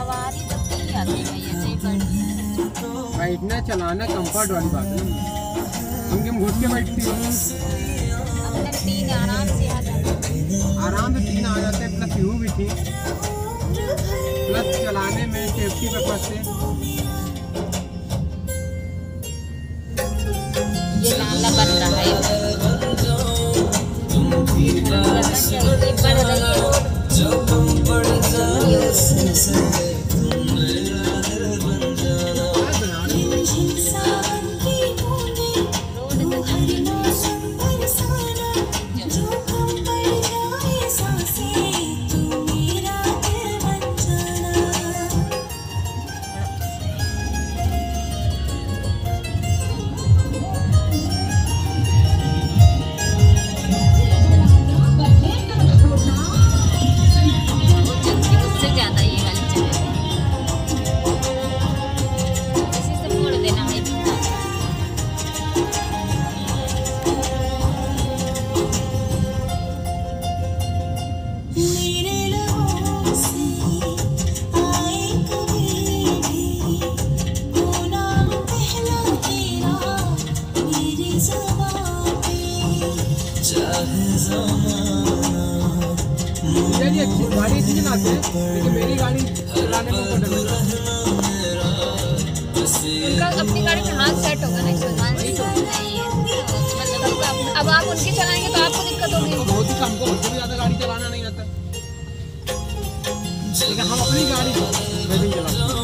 सवारी तो नहीं आती है ऐसे ही बैठना चलाना कंफर्ट वाली बात है। हम घुट के बैठती हो अपने 3 आराम से आ जाते, आराम से 3 आ जाते हैं, प्लस व्यू भी थी, प्लस चलाने में सेफ्टी पर्पज से। ये नाला बन रहा है, बढ़ रही है गाड़ी अच्छी चलाते हैं, लेकिन मेरी गाड़ी चलाने में कोई डर नहीं। उनका अपनी गाड़ी में हाथ सेट होगा ना, मतलब अब आप उनकी चलाएंगे तो आपको दिक्कत होगी। बहुत ही कम को मुझे भी ज़्यादा गाड़ी चलाना नहीं आता, लेकिन हम अपनी गाड़ी मैं भी चलाते हैं।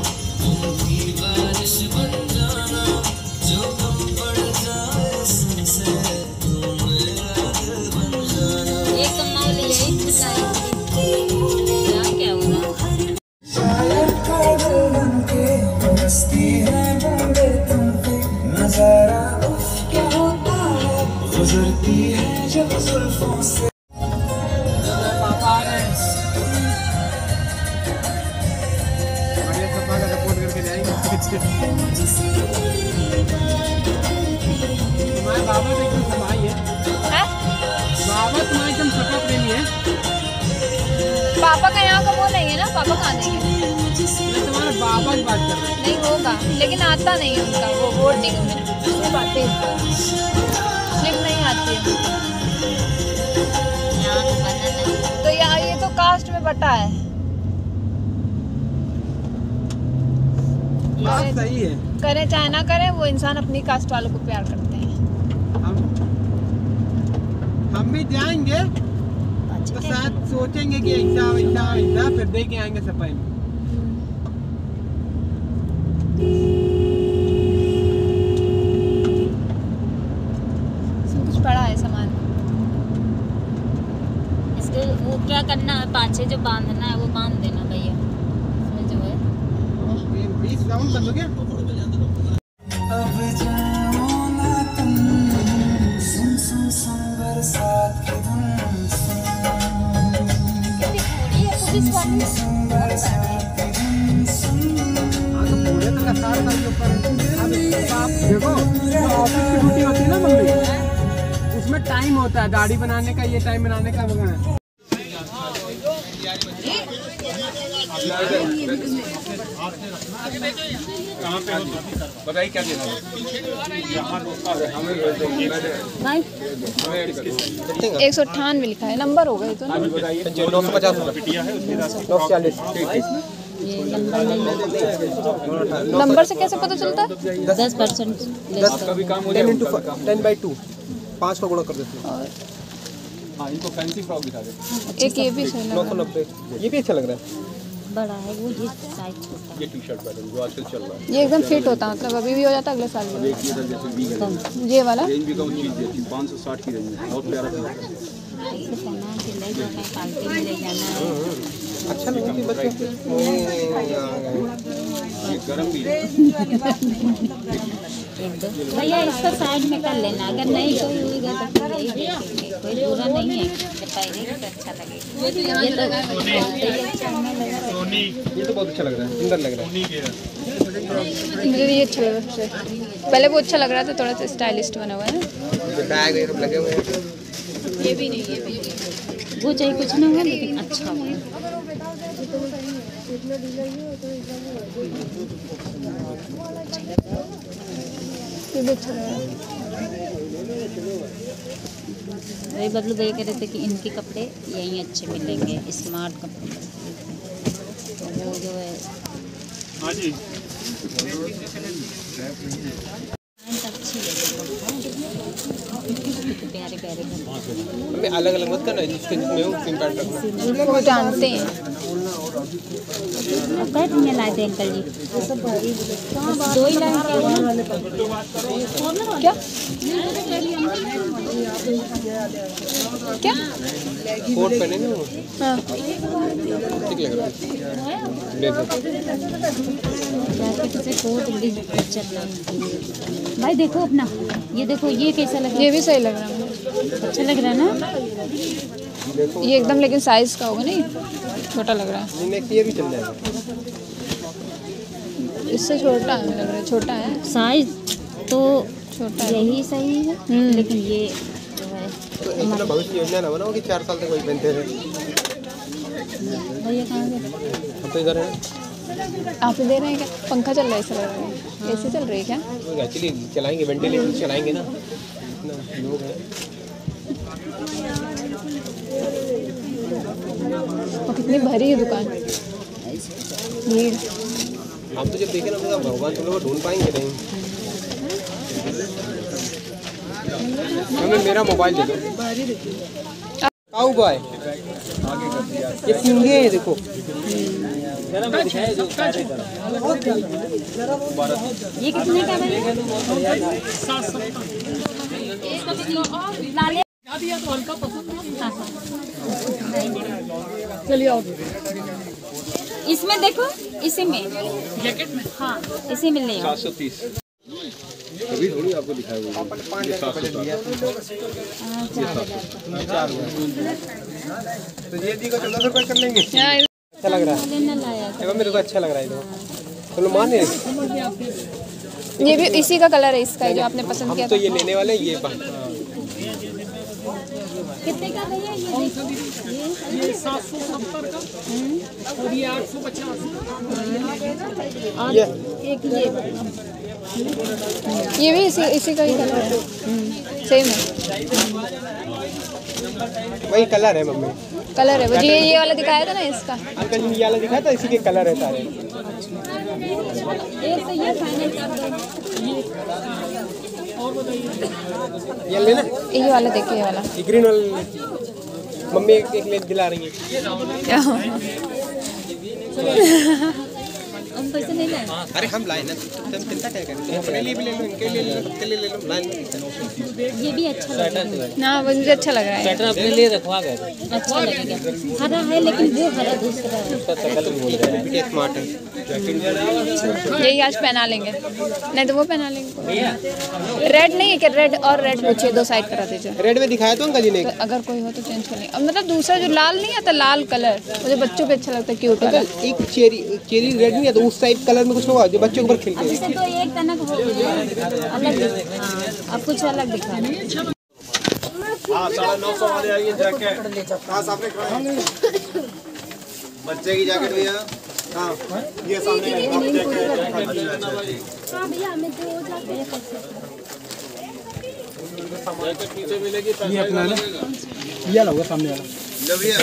गुजरती है जब जुल्फों से। पापा आ रहे हैं, बढ़िया सफा का सपोर्ट करके जाएंगे। तुम्हारे बाबा तो एकदम सफाई है, बाबा तुम्हारे एकदम सफा प्रेमी है। पापा का यहाँ का वो नहीं है ना, पापा कहाँ देंगे? मैं तुम्हारे बाबा की बात कर रहा हूँ। नहीं होगा, लेकिन आता नहीं है उनका वो वोटिंग में बातें स्लिप नहीं आती है। तो यार ये तो कास्ट में बटा है। बात सही है, करें चाहे ना करें, वो इंसान अपनी कास्ट वालों को प्यार करते हैं। हम भी जाएंगे तो शायद सोचेंगे कि ऐसा वैसा वैसा, फिर दे के आएंगे सफाई में। कुछ पड़ा है सामान, इसको वो क्या करना है, पाछे जो बांधना है वो बांध देना भैया, इसमें जो है। बीच राउंड कर लो क्या? अब जाओ ना तुम, सुन सुन सुन बरसात की धुन, कितनी पूरी है पुलिस वाली। पूरे तो लसार का ऊपर। अब आप देखो, ऑफिस की ड्यूटी होती है ना मम्मी, उसमें टाइम होता है गाड़ी बनाने का, ये टाइम बनाने का वगैरह। कहाँ पे बताइए क्या देना है? 198 लिखा है, नंबर होगा ये तो ना। 950 940। नंबर से कैसे पता चलता है? 10%। 10/2 5 का गुणा कर देते हैं। हाँ, इनको फैंसी फ्रॉक दिखा दे। एक ये भी सही लग रहा 990, ये भी अच्छा लग रहा है। बड़ा है वो, ये साइज छोटा ये टी शर्ट पैटर्न जो आजकल चल रहा है, है। ये एकदम फिट होता है, मतलब अभी भी हो जाता है, अगले साल भी हो एक इधर जैसे वी है, जाता है। ये वाला रेंज भी कम चीज देती है 560 की रेंज में, बहुत प्यारा था। इसे पहना के ले जाना है, पार्टी में ले जाना है। अच्छा लगती है बच्चे। ये गरम भी है। भैया इसका साइड में कर लेना, अगर नहीं कोई होगा तो फिर यही देखेंगे, कोई बुरा नहीं है, जब पहनेंगे तो अच्छा लगेगा। ये तो ये तो बहुत अच्छा लग रहा है, सुंदर लग रहा है। मुझे ये अच्छा लगा सबसे। पहले वो अच्छा लग रहा था, थोड़ा सा स्टाइलिस्ट बना हुआ है ना। बैग ये सब लगे हुए हैं। ये भी नहीं, ये भी वो चाहे कुछ ना हो लेकिन अच्छा हो। ये भी अच्छा लग रहा है। वही बदलू भैया कह रहे थे कि इनके कपड़े यहीं अच्छे मिलेंगे, स्मार्ट कपड़े। तो वो जो है अच्छी है, प्यारे प्यारे हमें अलग अलग मत करना, जिसके जिसमें हो सेम पैंट रखना। वो जानते हैं। कैसे लाए थे अंकल जी? दो ही लाए क्या क्या? कोट पहने ना वो, हाँ ठीक लग रहा है। ब्लेजर जैकेट से कोट भी चल रहा है। भाई देखो अपना, ये देखो, ये कैसा लग रहा ये भी सही लग रहा है मुझे। है? अच्छा लग रहा है ना? ये एकदम लेकिन साइज का होगा नहीं, छोटा लग रहा है। ये भी चल जाएगा। इससे छोटा है, लग रहा है छोटा है, साइज तो छोटा है। यही सही है, लेकिन ये जो है तो इतना भविष्य योजना ना बनाओ कि 4 साल तक वही पहनते रहे। भैया कहाँ गए? हम तो इधर हैं। आप ही दे रहे हैं क्या? पंखा चल रहा है, ऐसा लग रहा है। एसी चल रही है क्या? एक्चुअली चलाएंगे, वेंटिलेटर चलाएंगे ना, इतना लोग हैं। और कितनी भरी है दुकान, भीड़। हम तो जब देखे ना तो भगवान तुम लोग ढूंढ पाएंगे नहीं। हमें मेरा मोबाइल दे दो। काऊ बॉय, ये सिंगे है देखो। ये कितने का भैया? चलिए आओ। इसमें देखो, इसी में जैकेट में, हाँ इसी में ले आओ। 730 अभी थोड़ी आपको दिखाया हुआ है। ये 730 तो ये दी को 1400 रुपये कर लेंगे। अच्छा लग रहा है, लेना लाया देखो मेरे को अच्छा लग रहा है। चलो मान रहे, ये भी इसी का कलर है, इसका जो आपने पसंद हम किया तो था। ये लेने वाले हैं। ये कितने का भैया? ये 770 का और ये 850। और ये एक ये भी इसी का ही कलर है, सेम है, वही कलर है मम्मी। कलर है वो। ये वाला दिखाया था ना इसका। अंकल जी ने ये वाला दिखाया था, इसी के कलर है सारे। एक तो ये फाइनल कर दो। ये लेना, ये वाला देखिए, ये वाला। ये ग्रीन वाला मम्मी एक ले दिला रही है। हम पैसे नहीं लाए। अरे हम लाए ना, तुम चिंता क्या करें, तुम अपने लिए भी ले लो, इनके लिए ले लो, सबके लिए ले लो। लाइन ये भी अच्छा लगेगा। ना मुझे अच्छा लग रहा है। अपने लिए रखवा गए, अच्छा लगेगा। हरा है लेकिन वो हरा दूसरा है। स्मार्ट है। यही आज पहना लेंगे, नहीं तो वो पहना लेंगे। रेड नहीं है क्या? रेड और रेड पूछिए, 2 साइड करा दीजिए। रेड में दिखाया तो अंकल जी ने। तो अगर कोई हो तो चेंज कर लेंगे। अब मतलब दूसरा जो लाल नहीं आता, लाल कलर मुझे बच्चों पे अच्छा लगता है, क्यूट वाला। एक चेरी रेड नहीं है तो उस टाइप कलर में कुछ होगा जो बच्चों के ऊपर खिलते अब हैं। इसे तो एक तनक हो गया अलग। हाँ अब कुछ अलग दिखा। हाँ 950 वाले आइए जैकेट। हाँ सामने खड़ा है बच्चे की जैकेट भैया। हाँ ये सामने है। हाँ भैया हमें 2 जैकेट पीछे मिलेगी। ये अपना ना, ये वाला होगा सामने वाला। लो भैया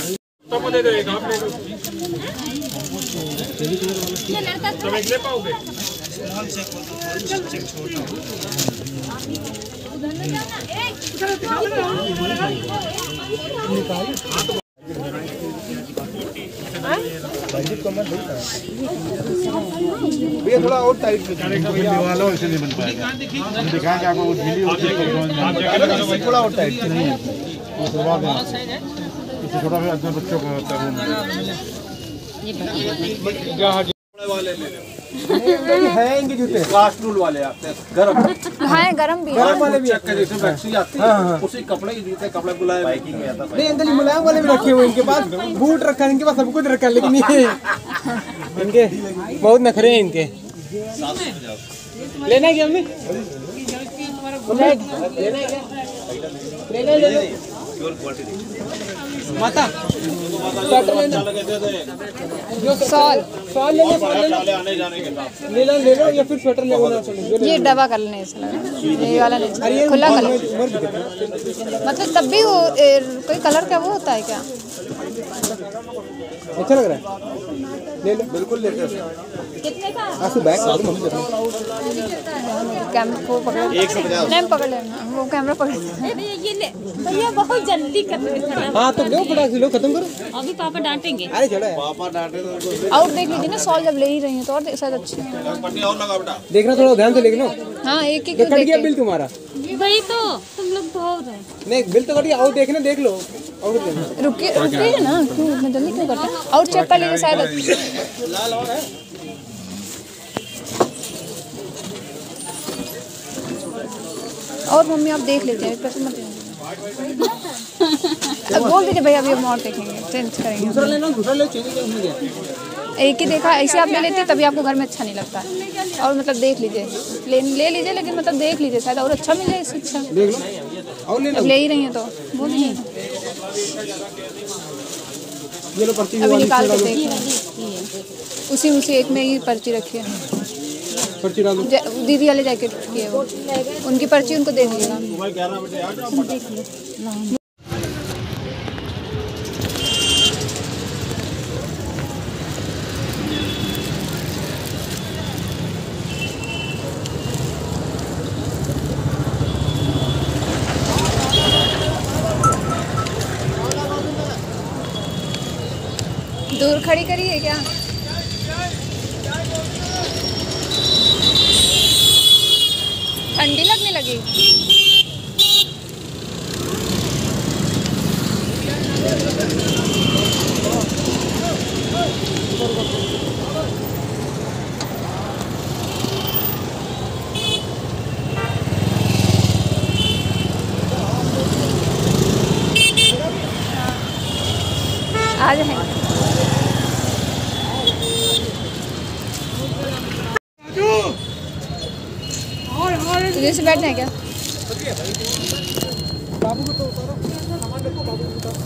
ये लड़का तो ले पाओगे। भैया थोड़ा और टाइट वाला वैसे नहीं बन पाएगा। हम दिखाएंगे आपको, वो ढीली होती है थोड़ा और टाइट नहीं है, वो करवा देना। इससे थोड़ा भी अंदर बच्चों को होता है। वाले ले लो। है इनके जूते। कास्ट रूल वाले आते हैं गरम हाँ गरम भी है। गरम वाले भी चेक के जैसे वैक्सी आती है उसी कपड़े के जूते कपड़े बुलाए बाइकिंग में आता है। नहीं अंकल जी मुलायम वाले भी रखे हुए इनके पास, बूट रखा है इनके पास, सब कुछ रखा है, लेकिन ये इनके बहुत नखरे हैं इनके। लेना है क्या मम्मी? लेना है क्या? लेना ले लो माता। सॉल शॉल ले लो, शॉल ले लो, आने जाने के साथ ले लो या फिर स्वेटर ले लो। ये डब्बा कर लेने ऐसा लग रहा है, ये वाला नहीं, खुला कलर। मतलब तब भी वो कोई कलर का वो होता है क्या? अच्छा लग रहा है, ले लो, बिल्कुल ले लो। कितने का? आसू बैग काट मत कैमरा को पकड़, नहीं पकड़ लेना, वो कैमरा पकड़। भैया ये ले भैया, बहुत जल्दी कर रहे हैं। हाँ तो लो फटाक से, लो खत्म करो। अभी पापा डांटेंगे। अरे चलो यार, पापा डांटे तो और देख लीजिए ना, सॉल जब ले ही रही है तो और शायद अच्छी है। पट्टी और लगा बेटा। देखना थोड़ा ध्यान से, लेकिन हाँ एक ही कट गया बिल तुम्हारा। वही तो तुम लोग बहुत है। नहीं बिल तो कट गया, और देखना, देख लो और देखना। रुकिए ना, क्यों इतना जल्दी क्यों करते हैं? और चेक कर लीजिए शायद। लाल और है। और मम्मी आप देख लीजिए, पैसे मत दीजिए। अब बोल दीजिए भैया, अभी हम और देखेंगे, चेंज करेंगे। दूसरा लेना, दूसरा ले, चेंज हो गया। एक ही देखा, ऐसे आप ले लेते तभी आपको घर में अच्छा नहीं लगता है। और मतलब देख लीजिए, ले लीजिए, लेकिन मतलब देख लीजिए, शायद और अच्छा मिले इससे अच्छा। देख लो और ले लो। अब ले ही रही हैं तो बोलिए, ये लो पर्ची अभी वाली निकाल के डालो। देख, उसी एक में ही पर्ची रखी है। पर्ची डालो। दीदी वाले जैकेट की है वो, उनकी पर्ची उनको दे दीजिएगा। दूर खड़ी करी है क्या? ठंडी लगने लगी। आ जाएंगे। तुझे से बैठना है क्या? बाबू को तो उतारो, सामान रखो, बाबू को उतारो।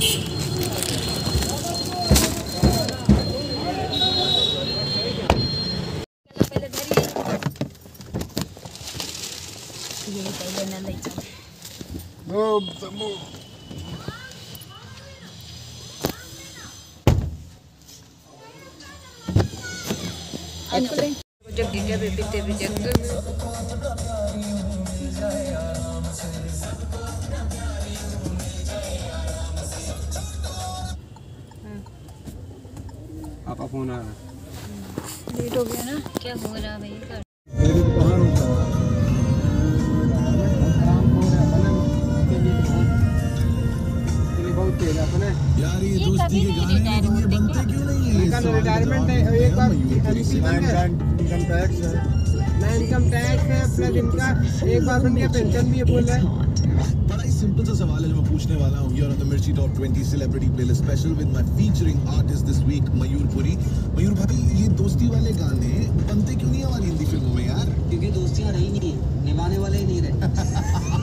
जब डीजे पे पीते पापा फोन आ रहा है। लेट हो गया ना। क्या हो रहा है भैया? बहुत तेज अपने यार ये दोस्ती के गाने लेकिन ये बनते क्यों नहीं है? इनका रिटायरमेंट है, एक बार इनकम टैक्स है प्लस इनका एक बार बन गया पेंशन भी है बोल रहा है। बड़ा ही सिंपल सा सवाल है जो मैं पूछने वाला हूँ। You're on the Mirchi Top 20 Celebrity Playlist Special with my featuring artist this week मयूर पुरी। मयूर भाई, ये दोस्ती वाले गाने बनते क्यों नहीं हमारी हिंदी फिल्मों में यार? क्योंकि दोस्तियाँ रही नहीं है, निभाने वाले ही नहीं रहे।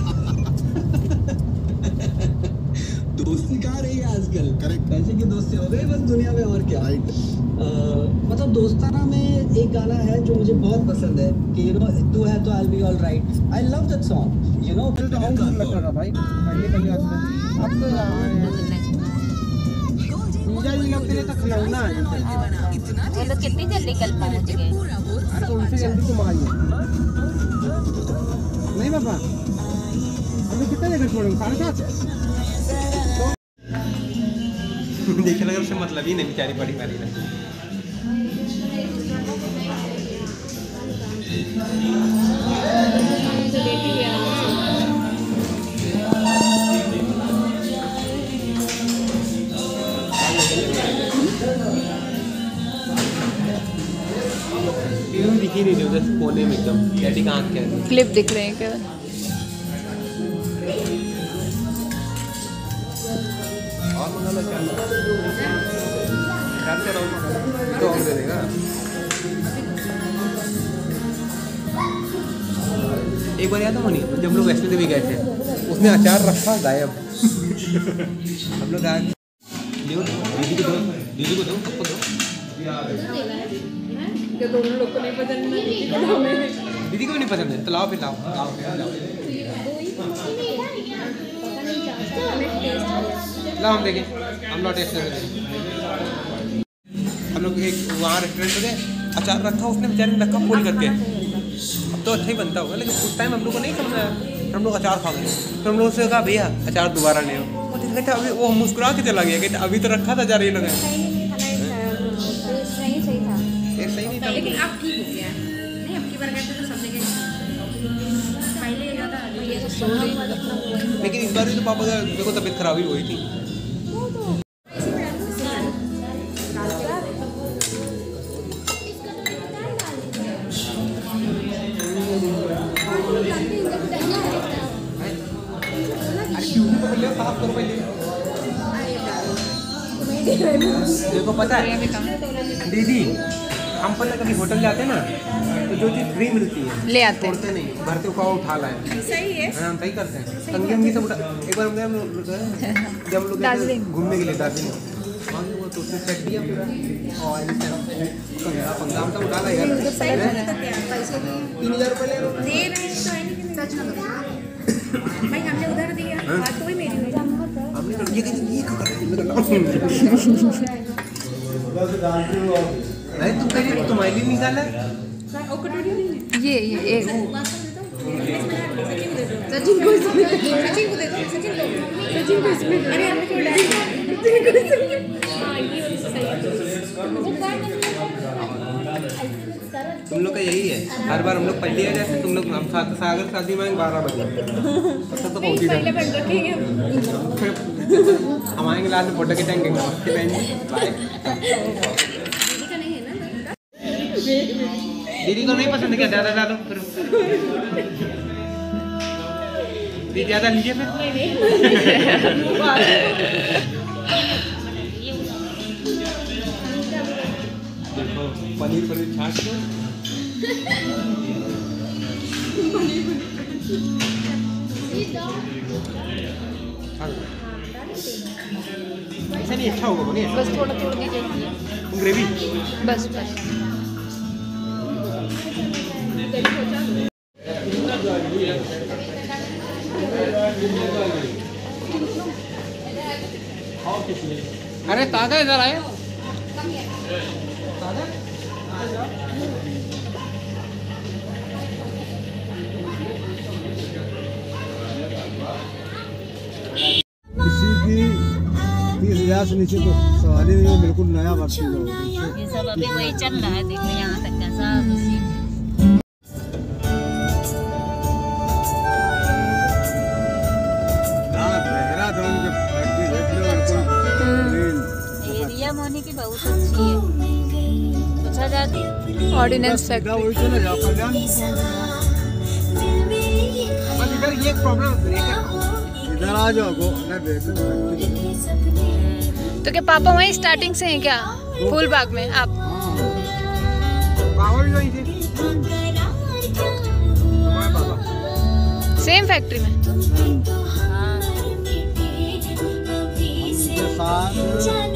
दोस्ती कहाँ रही है आजकल? करेक्ट। पैसे की दोस्ती हो गई बस दुनिया में, और क्या। मतलब दोस्ताना में एक गाना है जो मुझे बहुत पसंद है कि यू नो तू है तो I will be all right. I love that song, you know. तो हम दूर लगता था भाई पहले अब तो पूजा जी लोग के लिए तो खिलौना है। वो लोग कितनी जल्दी कल पहुंच गए। अरे तो उनसे जल्दी तुम आइए नहीं बाबा, अभी कितना जगह छोड़ेंगे? 7:30। देखे लगा उससे मतलब ही नहीं, बेचारी बड़ी वाली ना। दिखी नहीं उधर कोने में एकदम डैडी का आँख क्या है? क्लिप दिख रहे हैं केवल। तो हम दे देगा। एक बार याद है मनी, जब लोग वैष्णो देवी गए थे, उसने अचार रखा गायब। हम लोग दीदी को दो, पापा को दो। दोनों लोग को नहीं पसंद, दीदी को भी नहीं पसंद है, तो लाओ फिर लाओ। लाओ हम देखें, हम लोग टेस्ट करेंगे। हम लोग एक वहाँ रेस्टोरेंट पे गए, अचार रखा उसने बेचारे ने रखा खोल करके। अब तो अच्छा ही बनता होगा, लेकिन उस टाइम हम लोग को नहीं समझ आया, हम लोग अचार खा गए। फिर हम लोग से कहा भैया अचार दोबारा ले आओ, कहते अभी वो मुस्कुरा के चला गया, कहते अभी तो रखा था अचार ये लोग। सही नहीं था, लेकिन अब ठीक हो गया। नहीं अब की बार कहते तो सब जगह पहले ज़्यादा, लेकिन इस बार भी तो पापा का देखो तबीयत खराब ही हुई थी। देखो पता है दीदी, हम पता कभी होटल जाते हैं ना, तो जो चीज़ फ्री मिलती है ले आते हैं, नहीं घर से उठा लाए। सही है, हम सही करते हैं। कंगी अंगी सब उठा, एक बार हम गए जब हम लोग घूमने के लिए दार्जिलिंग, वहाँ वो तो उसने सेट दिया पूरा और पंजाब तक उठा लाए यार। 3000 रुपये ले लो, दे रहे हैं तो है नहीं, सच में भाई हमने उधर दिया, बात तो ही मेरी हुई। हमने ये नहीं तुम कहीं तुम्हारे लिए निकाला ये एक सचिन को दे दो, सचिन को अरे हमने क्यों डाला तुम लोग का यही है, हर बार हम लोग पहले आ जाते, तुम लोग हम सागर शादी में 12 बजे तब तो पहुँच ही पहले बन रखेंगे हम आएंगे लास्ट में फोटो खिंचाएंगे दीदी को नहीं पसंद क्या? ज़्यादा डालो फिर, दीदी ज़्यादा लीजिए फिर। देखो पनीर छाट दो, ऐसा नहीं अच्छा होगा, बोलिए बस थोड़ा थोड़ा दीजिए ग्रेवी, बस बस। अरे ताजा इधर आए, किसी की 30,000 से नीचे तो सवाल ही नहीं है, बिल्कुल नया वर्ष ये सब अभी वही चल रहा है, देखो यहाँ तक का सब उसी एरिया मोनी की बहुत अच्छी है, पूछा जाती ऑर्डिनेंस फैक्ट्री। इधर ये प्रॉब्लम, इधर आ जाओ तो क्या पापा वहीं स्टार्टिंग से हैं क्या? फूलबाग में आप? सेम फैक्ट्री में? हाँ